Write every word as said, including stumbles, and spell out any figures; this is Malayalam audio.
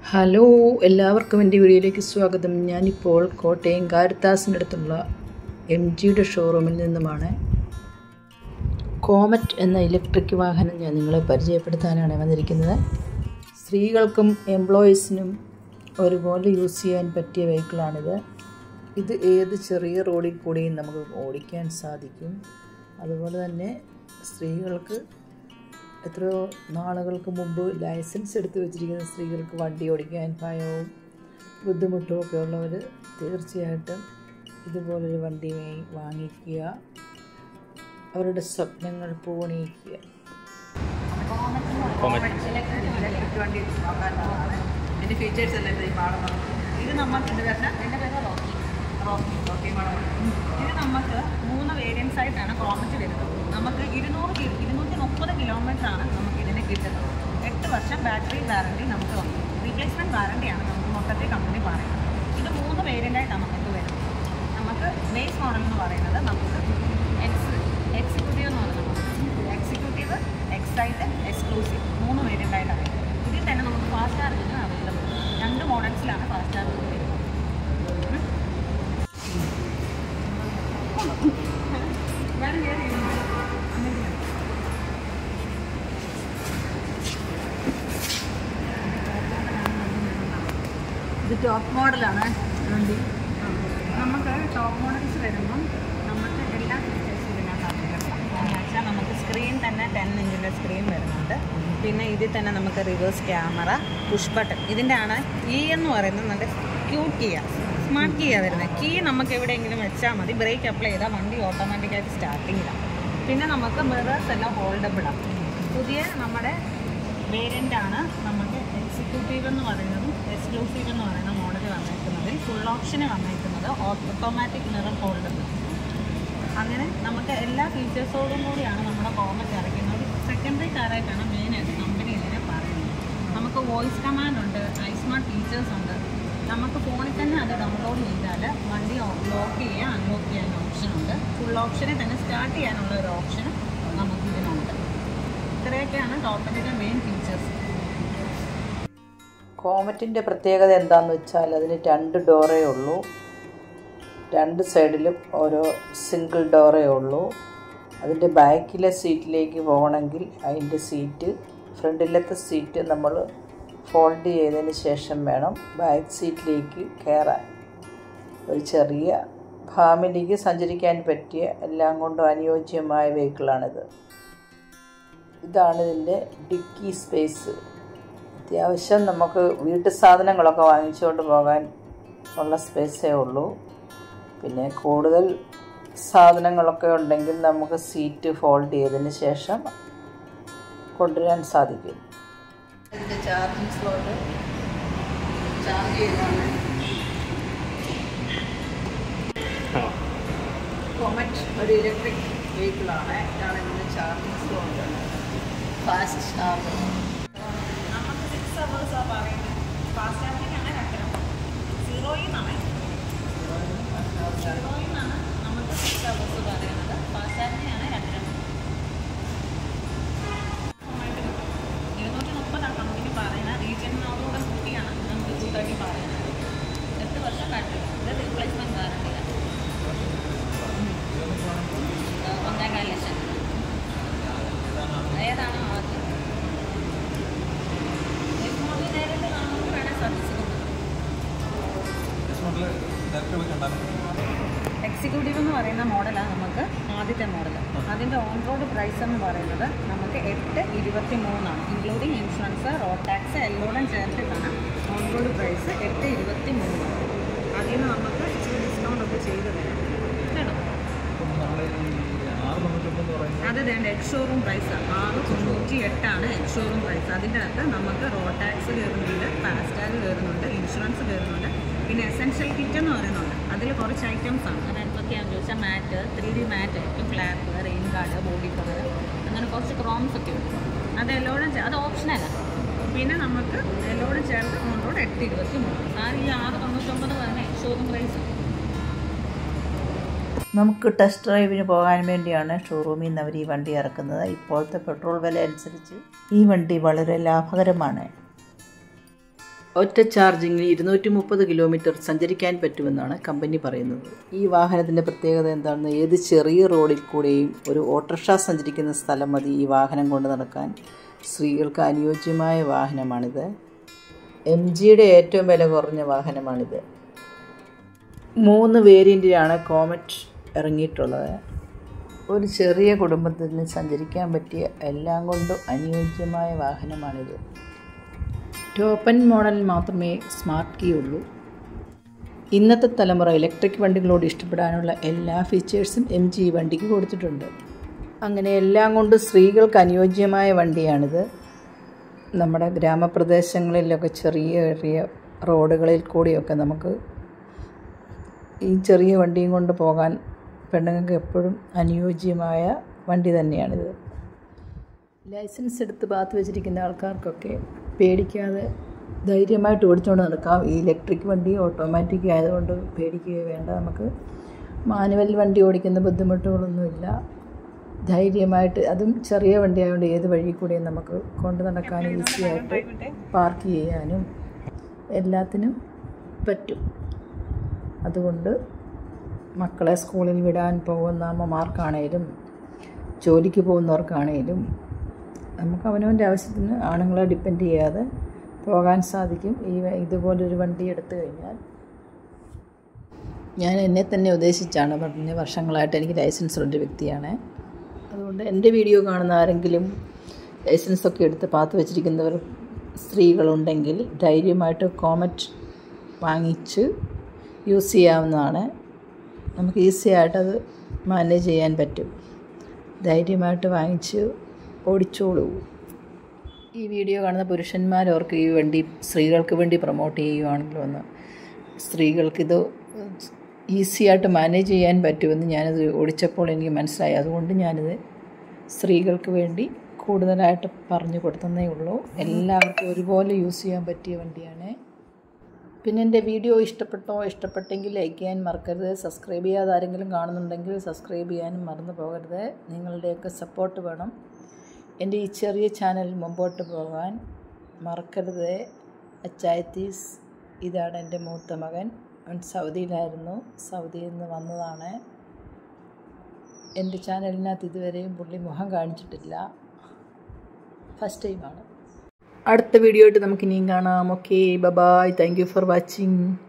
ഹലോ, എല്ലാവർക്കും എൻ്റെ വീഡിയോയിലേക്ക് സ്വാഗതം. ഞാനിപ്പോൾ കോട്ടയം കാരിത്താസിനടുത്തുള്ള എം ജിയുടെ ഷോറൂമിൽ നിന്നുമാണ്. കോമറ്റ് എന്ന ഇലക്ട്രിക് വാഹനം ഞാൻ നിങ്ങളെ പരിചയപ്പെടുത്താനാണ് വന്നിരിക്കുന്നത്. സ്ത്രീകൾക്കും എംപ്ലോയീസിനും ഒരുപോലെ യൂസ് ചെയ്യാൻ പറ്റിയ വെഹിക്കിളാണിത്. ഇത് ഏത് ചെറിയ റോഡിൽ കൂടിയും നമുക്ക് ഓടിക്കാൻ സാധിക്കും. അതുപോലെ തന്നെ സ്ത്രീകൾക്ക് എത്രയോ നാളുകൾക്ക് മുമ്പ് ലൈസൻസ് എടുത്ത് വെച്ചിരിക്കുന്ന സ്ത്രീകൾക്ക് വണ്ടി ഓടിക്കാൻ ഭയവും ബുദ്ധിമുട്ടും ഒക്കെ ഉള്ളവർ തീർച്ചയായിട്ടും ഇതുപോലൊരു വണ്ടി വാങ്ങിക്കുക, അവരുടെ സ്വപ്നങ്ങൾ പൂവണിയിക്കുക. ഇതിൻ്റെ ഫീച്ചേഴ്സ് എല്ലാം ഈ പാടുന്നത്. ഇത് നമുക്ക് എൻ്റെ പേര് എൻ്റെ പേര് റോക്കി റോക്കി റോക്കി മോഡൽ. ഇത് നമുക്ക് മൂന്ന് വേരിയൻസ് ആയിട്ടാണ് കോമറ്റ് വരുന്നത്. നമുക്ക് ഇരുന്നൂറ് ഇരുന്നൂറ്റി മുപ്പത് കിലോമീറ്റർ ആണ് നമുക്ക് ഇതിന് കിട്ടുന്നത്. എട്ട് വർഷം ബാറ്ററി വാറണ്ടി നമുക്ക് വന്നു. റീപ്ലേസ്മെൻറ്റ് വാറണ്ടിയാണ് നമുക്ക് മൊത്തത്തിൽ കമ്പനി പറയുന്നത്. ഇത് മൂന്ന് വേരിയൻ്റായിട്ടാണ് നമുക്ക് വരുന്നത്. നമുക്ക് ബേസ് മോഡൽ എന്ന് പറയുന്നത് നമുക്ക് എക്സ് എക്സിക്യൂട്ടീവ് എന്ന് പറയുന്നത് എക്സിക്യൂട്ടീവ് എക്സൈറ്റ് എക്സ്ക്ലൂസീവ് മൂന്ന് വേരിയൻ്റായിട്ടാണ്. ഇതിൽ തന്നെ നമുക്ക് ഫാസ്റ്റ് ചാർജിന് അവൈലബിൾ. രണ്ട് മോഡൽസിലാണ് ഫാസ്റ്റ് ചാർജ് വരുന്നത്. ഇത് ടോപ്പ് മോഡലാണ് വണ്ടി. നമുക്ക് ടോപ്പ് മോഡൽസ് വരുമ്പം നമുക്ക് എല്ലാ ഫീച്ചേഴ്സും ഇതിനകത്ത് അവൈലബിൾ. എന്ന് വെച്ചാൽ നമുക്ക് സ്ക്രീൻ തന്നെ ടെൻ ഇഞ്ചിൻ്റെ സ്ക്രീൻ വരുന്നുണ്ട്. പിന്നെ ഇതിൽ തന്നെ നമുക്ക് റിവേഴ്സ് ക്യാമറ, പുഷ് ബട്ടൺ. ഇതിൻ്റെ ആണ് കീ എന്ന് പറയുന്നത് നല്ല ക്യൂട്ട് കീയാണ്, സ്മാർട്ട് കീയാണ് വരുന്നത്. കീ നമുക്ക് എവിടെയെങ്കിലും വെച്ചാൽ മതി, ബ്രേക്ക് അപ്ലൈ ചെയ്താൽ വണ്ടി ഓട്ടോമാറ്റിക്കായിട്ട് സ്റ്റാർട്ടിങ്ങിലാണ്. പിന്നെ നമുക്ക് മിറേഴ്സ് എല്ലാം ഹോൾഡബിളാണ്. പുതിയ നമ്മുടെ വേരിയൻ്റാണ് നമുക്ക് എക്സിക്യൂട്ടീവ് എന്ന് പറയുന്നതും എക്സ്ക്ലൂസീവ് എന്ന് പറയുന്ന മോഡൽ വന്നേക്കുന്നതിൽ ഫുൾ ഓപ്ഷന് വന്നേക്കുന്നത് ഓട്ടോമാറ്റിക് മിറർ ഹോൾഡബിൾ. അങ്ങനെ നമുക്ക് എല്ലാ ഫീച്ചേഴ്സോടും കൂടിയാണ് നമ്മുടെ കോമറ്റ് ഇറക്കുന്നത്. സെക്കൻഡറി കാറായിട്ടാണ് മെയിനായിട്ട് കമ്പനി ഇതിനെ പറയുന്നത്. നമുക്ക് വോയിസ് കമാൻഡ് ഉണ്ട്, ഐസ്മാർട്ട് ഫീച്ചേഴ്സ് ഉണ്ട്. നമുക്ക് ഫോണിൽ തന്നെ അത് ഡൗൺലോഡ് ചെയ്താൽ വണ്ടി ലോക്ക് ചെയ്യാൻ അൺലോക്ക് ചെയ്യാൻ ഓപ്ഷനുണ്ട്. ഫുൾ ഓപ്ഷനെ തന്നെ സ്റ്റാർട്ട് ചെയ്യാനുള്ള ഒരു ഓപ്ഷൻ നമുക്ക് ഇതിനുണ്ട്. ഇത്രയൊക്കെയാണ് ടോപ്പിൻ്റെ മെയിൻ ഫീച്ചേഴ്സ്. കോമറ്റിൻ്റെ പ്രത്യേകത എന്താണെന്ന് വെച്ചാൽ അതിന് രണ്ട് ഡോറേ ഉള്ളൂ. രണ്ട് സൈഡിലും ഓരോ സിംഗിൾ ഡോറേ ഉള്ളൂ. അതിൻ്റെ ബാക്കിലെ സീറ്റിലേക്ക് പോകണമെങ്കിൽ അതിൻ്റെ സീറ്റ് ഫ്രണ്ടിലത്തെ സീറ്റ് നമ്മൾ ഫോൾഡ് ചെയ്തതിന് ശേഷം വേണം ബാക്ക് സീറ്റിലേക്ക് കയറാൻ. ഒരു ചെറിയ ഫാമിലിക്ക് സഞ്ചരിക്കാൻ പറ്റിയ എല്ലാം കൊണ്ടും അനുയോജ്യമായ വെഹിക്കിളാണിത്. ഇതാണ് ഇതിൻ്റെ ഡിക്കി സ്പേസ്. അത്യാവശ്യം നമുക്ക് വീട്ടു സാധനങ്ങളൊക്കെ വാങ്ങിച്ചുകൊണ്ട് പോകാൻ ഉള്ള സ്പേസേ ഉള്ളൂ. പിന്നെ കൂടുതൽ സാധനങ്ങളൊക്കെ ഉണ്ടെങ്കിൽ നമുക്ക് സീറ്റ് ഫോൾഡ് ചെയ്തതിന് ശേഷം കൊണ്ടുവരാൻ സാധിക്കും. ഇതിൻ്റെ ചാർജിങ് സ്ലോട്ട് ചാർജ് ചെയ്താണ്. കോമറ്റ് ഒരു ഇലക്ട്രിക് വെഹിക്കിളാണ്. ഇതാണ് ഇതിൻ്റെ ചാർജിങ് സ്ലോട്ട്. ഫാസ്റ്റ് ചാർജ് നമുക്ക് സിക്സ് അവേഴ്സാണ് പറയുന്നത്. ഫാസ്റ്റ് ചാർജിങ്ങാണ് രണ്ടര സീറോയിൽ നിന്നാണ് സീറോയിൽ നിന്നാണ് നമുക്ക് സിക്സ് അവേഴ്സ് പറയുന്നത്. ഫാസ്റ്റ് ചാർജിങ്ങാണ് രണ്ടര. ഇരുന്നൂറ്റി മുപ്പതാണ് കമ്പനി പറയുന്നത്. റീജിയനോടുകൂടെ സ്കൂട്ടിയാണ് നമുക്ക് കൂട്ടാക്കി പറയുന്നത്. എട്ട് വർഷം ബാറ്ററി. ഇത് റീപ്ലേസ്മെൻറ്റ് വാറണ്ടിയാണ്. ഒന്നേകാൽ ലക്ഷം. ഏതാണ് ആദ്യം? നേരിട്ട് കാണുമ്പോൾ വേണേൽ സർവീസ് എക്സിക്യൂട്ടീവ് എന്ന് പറയുന്ന മോഡലാണ് നമുക്ക് ആദ്യത്തെ മോഡൽ. അതിൻ്റെ ഓൺ റോഡ് പ്രൈസ് എന്ന് പറയുന്നത് നമുക്ക് എട്ട് ഇരുപത്തി മൂന്നാണ്. ഇൻക്ലൂഡിങ് ഇൻഷുറൻസ്, റോഡ് ടാക്സ് എല്ലോടും ചേർത്തിട്ടാണ് ഓൺ റോഡ് പ്രൈസ് എട്ട് ഇരുപത്തി മൂന്ന്. അതിൽ നിന്ന് നമുക്ക് ഇച്ചിരി ഡിസ്കൗണ്ട് ഒക്കെ ചെയ്ത് തരാം കേട്ടോ. അത് വേണ്ട എക്സ് ഷോറൂം പ്രൈസാണ്. ആറ് തൊണ്ണൂറ്റി എട്ടാണ് എക്സ് ഷോറൂം പ്രൈസ്. അതിൻ്റെ അകത്ത് നമുക്ക് റോഡ് ടാക്സ് കയറുന്നുണ്ട്, ഫാസ്റ്റാഗ് കയറുന്നുണ്ട്, ഇൻഷുറൻസ് കയറുന്നുണ്ട്, പിന്നെ എസെൻഷ്യൽ കിറ്റ് എന്ന് പറയുന്നുണ്ട്. അതിൽ കുറച്ച് ഐറ്റംസ് ആണ്. അത് എന്തൊക്കെയാണെന്ന് ചോദിച്ചാൽ മാറ്റ്, ത്രീ ഡി മാറ്റ് ആയിരിക്കും, flap, rain guard, body cover, അങ്ങനെ കുറച്ച് ക്രോംസ് ഒക്കെ ഉണ്ട്. അത് എല്ലോടും അത് ഓപ്ഷനല്ല. പിന്നെ നമുക്ക് എല്ലോടും ചേർത്ത് ഓൺ റോഡ് എട്ട് ഇരുപത്തി മൂന്ന്. ആ ഈ ആറ് തൊണ്ണൂറ്റൊമ്പത് പറയുന്ന എക്സ് ഷോറൂം പ്രൈസ്. നമുക്ക് ടെസ്റ്റ് ഡ്രൈവിന് പോകാൻ വേണ്ടിയാണ് ഷോറൂമിൽ നിന്ന് അവർ ഈ വണ്ടി ഇറക്കുന്നത്. ഇപ്പോഴത്തെ പെട്രോൾ വില അനുസരിച്ച് ഈ വണ്ടി വളരെ ലാഭകരമാണ്. ഒറ്റ ചാർജിങ്ങിൽ ഇരുന്നൂറ്റി മുപ്പത് കിലോമീറ്റർ സഞ്ചരിക്കാൻ പറ്റുമെന്നാണ് കമ്പനി പറയുന്നത്. ഈ വാഹനത്തിൻ്റെ പ്രത്യേകത എന്താണെന്ന്, ഏത് ചെറിയ റോഡിൽ കൂടെയും ഒരു ഓട്ടോറിക്ഷ സഞ്ചരിക്കുന്ന സ്ഥലം മതി ഈ വാഹനം കൊണ്ട് നടക്കാൻ. സ്ത്രീകൾക്ക് അനുയോജ്യമായ വാഹനമാണിത്. എം ജിയുടെ ഏറ്റവും വില കുറഞ്ഞ വാഹനമാണിത്. മൂന്ന് വേരിയൻറ്റിലാണ് കോമറ്റ് ഇറങ്ങിയിട്ടുള്ളത്. ഒരു ചെറിയ കുടുംബത്തിന് സഞ്ചരിക്കാൻ പറ്റിയ എല്ലാം കൊണ്ടും അനുയോജ്യമായ വാഹനമാണിത്. ടോപ്പൻ മോഡലിൽ മാത്രമേ സ്മാർട്ട് കീ ഉള്ളൂ. ഇന്നത്തെ തലമുറ ഇലക്ട്രിക് വണ്ടികളോട് ഇഷ്ടപ്പെടാനുള്ള എല്ലാ ഫീച്ചേഴ്സും എം ജി വണ്ടിക്ക് കൊടുത്തിട്ടുണ്ട്. അങ്ങനെ എല്ലാം കൊണ്ട് സ്ത്രീകൾക്ക് അനുയോജ്യമായ വണ്ടിയാണിത്. നമ്മുടെ ഗ്രാമപ്രദേശങ്ങളിലൊക്കെ ചെറിയ ചെറിയ റോഡുകളിൽ കൂടിയൊക്കെ നമുക്ക് ഈ ചെറിയ വണ്ടിയും കൊണ്ട് പോകാൻ പെണ്ണുങ്ങൾക്ക് എപ്പോഴും അനുയോജ്യമായ വണ്ടി തന്നെയാണിത്. ലൈസൻസ് എടുത്ത് പാത്ത് വെച്ചിരിക്കുന്ന ആൾക്കാർക്കൊക്കെ പേടിക്കാതെ ധൈര്യമായിട്ട് ഓടിച്ചുകൊണ്ട് നടക്കാം. ഈ ഇലക്ട്രിക് വണ്ടി ഓട്ടോമാറ്റിക് ആയതുകൊണ്ട് പേടിക്കുക വേണ്ട. നമുക്ക് മാനുവൽ വണ്ടി ഓടിക്കുന്ന ബുദ്ധിമുട്ടുകളൊന്നുമില്ല. ധൈര്യമായിട്ട്, അതും ചെറിയ വണ്ടി ആയതുകൊണ്ട് ഏത് വഴി കൂടെയും നമുക്ക് കൊണ്ട് നടക്കാനും ഈസിയായിട്ട് പാർക്ക് ചെയ്യാനും എല്ലാത്തിനും പറ്റും. അതുകൊണ്ട് മക്കളെ സ്കൂളിൽ വിടാൻ പോകുന്ന അമ്മമാർക്കാണേലും ജോലിക്ക് പോകുന്നവർക്കാണേലും നമുക്ക് അവനവൻ്റെ ആവശ്യത്തിന് ആണുങ്ങളെ ഡിപ്പെൻഡ് ചെയ്യാതെ പോകാൻ സാധിക്കും ഈ ഇതുപോലൊരു വണ്ടി എടുത്തു കഴിഞ്ഞാൽ. ഞാൻ എന്നെ തന്നെ ഉദ്ദേശിച്ചാണ് പറഞ്ഞ, വർഷങ്ങളായിട്ട് എനിക്ക് ലൈസൻസ് ഉള്ള വ്യക്തിയാണ്. അതുകൊണ്ട് എൻ്റെ വീഡിയോ കാണുന്ന ആരെങ്കിലും ലൈസൻസൊക്കെ എടുത്ത് പാത്ത് വെച്ചിരിക്കുന്നവർ സ്ത്രീകളുണ്ടെങ്കിൽ ധൈര്യമായിട്ട് കോമറ്റ് വാങ്ങിച്ച് യൂസ് ചെയ്യാവുന്നതാണ്. നമുക്ക് ഈസി ആയിട്ടത് മാനേജ് ചെയ്യാൻ പറ്റും. ധൈര്യമായിട്ട് വാങ്ങിച്ച് ഓടിച്ചോളൂ. ഈ വീഡിയോ കാണുന്ന പുരുഷന്മാരവർക്ക് ഈ വണ്ടി സ്ത്രീകൾക്ക് വേണ്ടി പ്രൊമോട്ട് ചെയ്യുകയാണെങ്കിലും ഒന്ന്, സ്ത്രീകൾക്കിത് ഈസിയായിട്ട് മാനേജ് ചെയ്യാൻ പറ്റുമെന്ന് ഞാനത് ഓടിച്ചപ്പോൾ എനിക്ക് മനസ്സിലായി. അതുകൊണ്ട് ഞാനിത് സ്ത്രീകൾക്ക് വേണ്ടി കൂടുതലായിട്ട് പറഞ്ഞു കൊടുത്തതേ ഉള്ളൂ. എല്ലാവർക്കും ഒരുപോലെ യൂസ് ചെയ്യാൻ പറ്റിയ വണ്ടിയാണ്. പിന്നെ എൻ്റെ വീഡിയോ ഇഷ്ടപ്പെട്ടോ ഇഷ്ടപ്പെട്ടെങ്കിൽ ലൈക്ക് ചെയ്യാൻ മറക്കരുത്. സബ്സ്ക്രൈബ് ചെയ്യാതെ ആരെങ്കിലും കാണുന്നുണ്ടെങ്കിൽ സബ്സ്ക്രൈബ് ചെയ്യാനും മറന്നു പോകരുത്. നിങ്ങളുടെയൊക്കെ സപ്പോർട്ട് വേണം എൻ്റെ ഈ ചെറിയ ചാനൽ മുമ്പോട്ട് പോകാൻ. മറക്കരുത്. അച്ചായത്തീസ്, ഇതാണ് എൻ്റെ മൂത്ത മകൻ. അവൻ സൗദിയിലായിരുന്നു, സൗദിയിൽ നിന്ന് വന്നതാണ്. എൻ്റെ ചാനലിനകത്ത് ഇതുവരെയും പുള്ളി മുഖം കാണിച്ചിട്ടില്ല, ഫസ്റ്റ് ടൈമാണ്. അടുത്ത വീഡിയോ ആയിട്ട് നമുക്കിനിയും കാണാം. Okay, bye bye. Thank you for watching.